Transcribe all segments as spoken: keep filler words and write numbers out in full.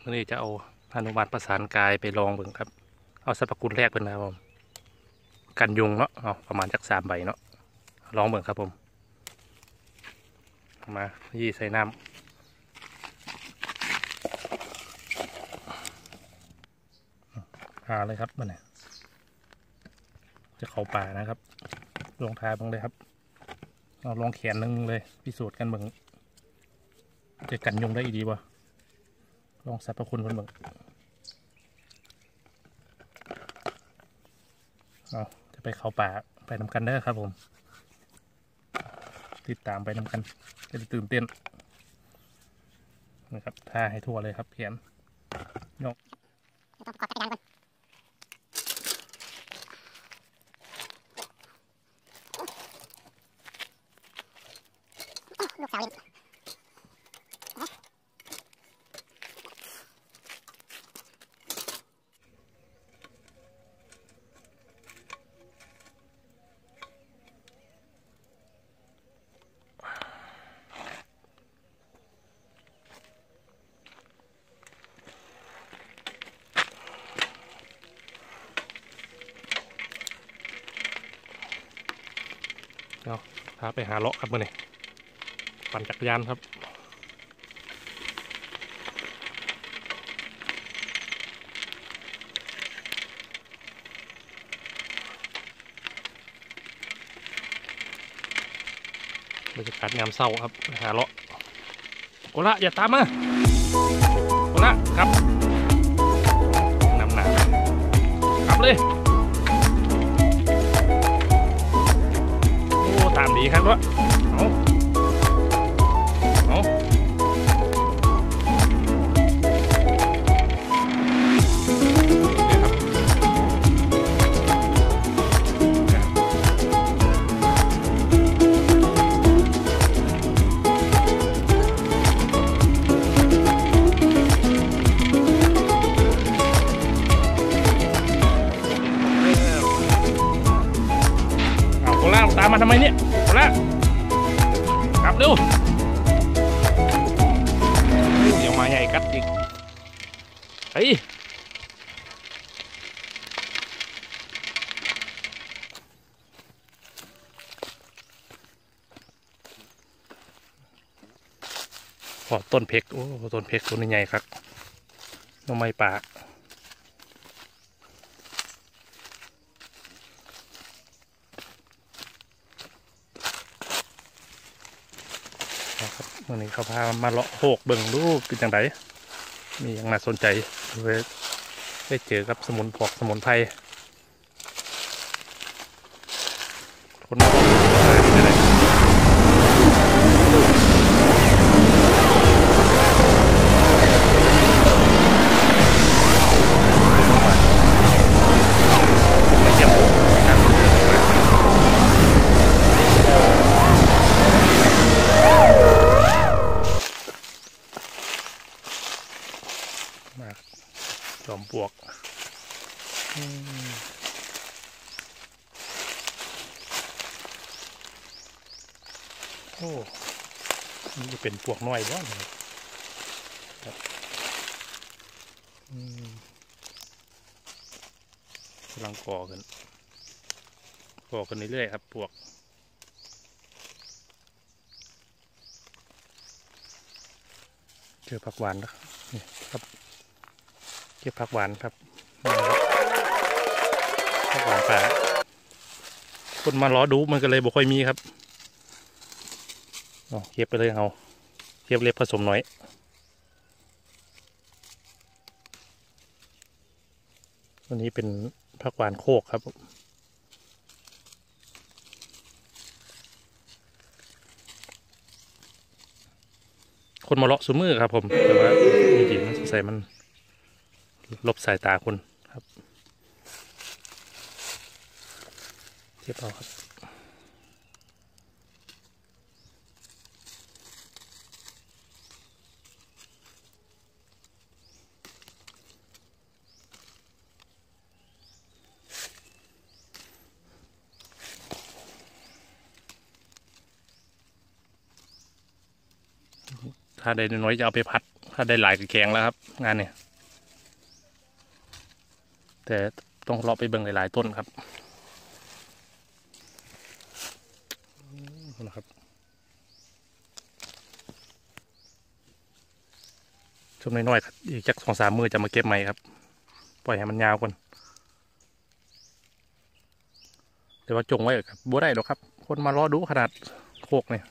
วันนี้จะเอาพานุวัตประสานกายไปลองเบิ่งครับเอาสรรพคุณแรกเป็นนะครับผมกันยุงเนาะเอาประมาณจักสามใบเนาะลองเบิ่งครับผมมายี่ใส่น้ำหาเลยครับมันเนี่ยจะเข้าป่านะครับลงท้ายบ้างเลยครับเอาลองแขนนึงเลยพิสูจน์กันเบิ่งจะกันยุงได้อีดีบ่ลองสรรพคุณกันเบิ่งเอาจะไปเข้าป่าไปนำกันได้ครับผมติดตามไปนำกันจะได้ตื่นเต้นนะครับท่าให้ทั่วเลยครับเพียนยกลูกสาวเนาะพาไปหาเลาะครับมื่อนี้ปั่นจักรยานครับบรรยากาศงามเศร้าครับหาเลาะโอละอย่าตามมาโอละครับนำหนากลับเลยโอ้ตามดีครับด้วยเอาเอาตามมาทำไมเนี่ยเอาละกลับเร็วเดี๋ยวมาใหญ่กัดอีกเฮ้ยพอต้นเพกโอ้ต้นเพกต้นใหญ่ครับน้องไม้ป่าวันนี้เขาพามาเลาะโหกเบิ่งดูเป็นจังไดมีอย่างน่าสนใจเลยได้เจอกับสมุนพวกสมุนไพรคนมาจอมปลวกโอ้นี่จะเป็นปลวกน้อยบ้างกำลังก่อกันก่อกันเรื่อยๆครับปลวกเจอผักหวานแล้วนี่ครับเก็บผักหวานครับผักหวานป่าคนมาล้อดูมันก็เลยบ่ค่อยมีครับเก็บไปเลยเอาเก็บเล็บผสมน้อยวันนี้เป็นผักหวานโคกครับคนมาเลาะสุมือครับผมแต่ว่ามีดินมันใส่มันลบสายตาคนครับเทียบเอาครับถ้าได้น้อยจะเอาไปผัดถ้าได้หลายก็แข็งแล้วครับงานเนี่ยแต่ต้องเลาะไปเบิ่งหลายๆต้นครับนะครับช่วงน้อยๆครับอีกจักสองสามมือจะมาเก็บใหม่ครับปล่อยให้มันยาวก่อนแต่ว่าจงไว้ครับบัวได้หรอกครับคนมารอดูขนาดโคกเนี่ย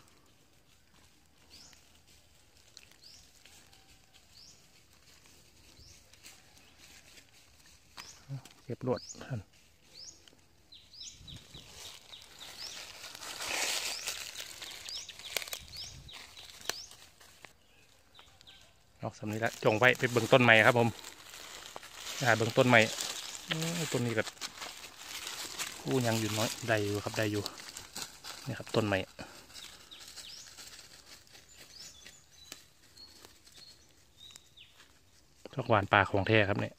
เก็บรวดเอาสำนี้ละจงไว้ไปเบิ่งต้นใหม่ครับผมอ่าเบิ่งต้นใหม่ต้นนี้ก็กู้ยังอยู่น้อยได้อยู่ครับได้อยู่นี่ครับต้นใหม่ทอกหวานป่าของแท้ครับเนี่ย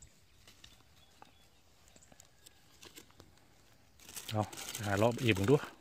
เอาหารอบอีกผมด้วย